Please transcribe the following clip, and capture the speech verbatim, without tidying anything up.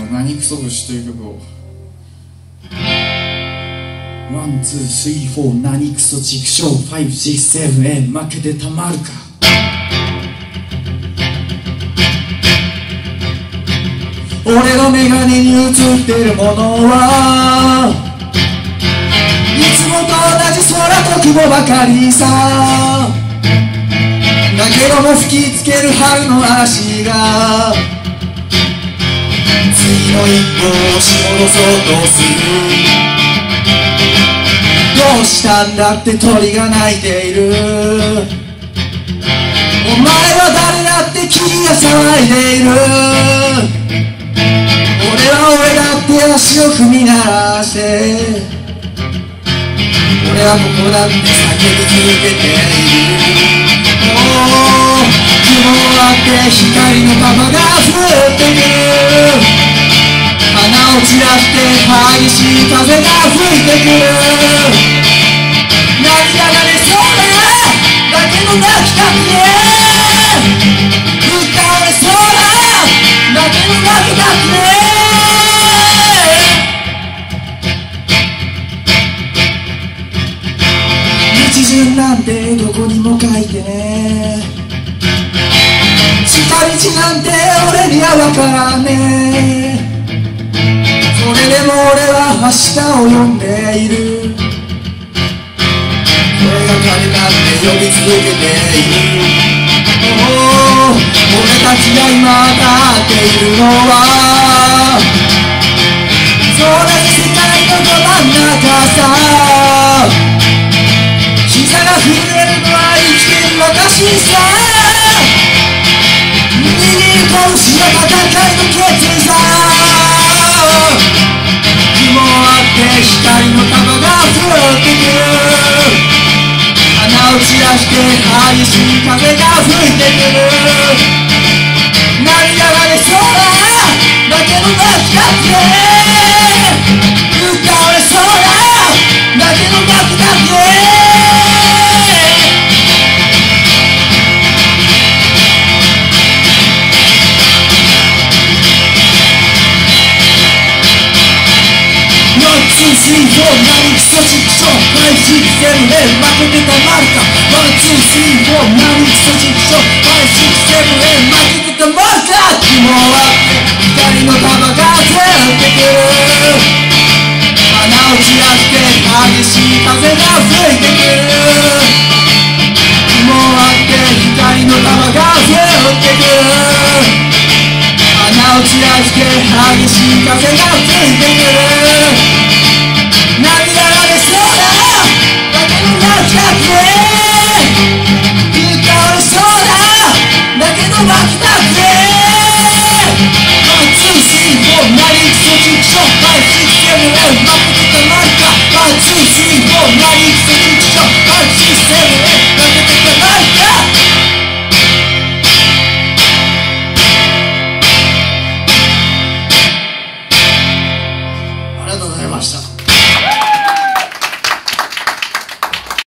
何クソ節という曲を。 ワンツースリーフォー何クソチクショーファイブシックスセブンエイ負けてたまるか。俺のメガネに映ってるものはいつもと同じ空と雲ばかりさ。だけども吹きつける春の嵐が次の一歩を押し戻そうとする。どうしたんだって鳥が鳴いている。お前は誰だって君が騒いでいる。俺は俺だって足を踏み鳴らして、俺はここだって叫び続けている。もう雲あって光の玉が降ってくる。花を散らして激しい風が吹いてくる。涙が出そうだだけど泣きたくねえ。歌われそうだだけど泣きたくねえ。道順なんてどこにも書いてねえ。近道なんて俺には分からんねえ。それでも俺は明日を呼んでいる。俺が彼だって呼び続けている。おお、俺たちが今立っているのは同じ世界のど真ん中さ。膝が震えるのは生きてる証さ。握る拳が戦いの決さ。雲あって光の玉が降ってくる。花を散らして激しい風が吹いてくる。涙が出そうだだけど泣きたくねえ。歌われそうだだけど泣きたくねえ。ワンツースリーフォー何クソチクショーファイブシックスセブンエイ負けてたまるか。ワンツースリーフォー何クソチクショーファイブシックスセブンエイ負けてたまるか。雲は光の玉が降ってくる。花を散らして激しい風が吹いてくる。雲は光の玉が降ってくる。花を散らして激しい風が吹いてくる。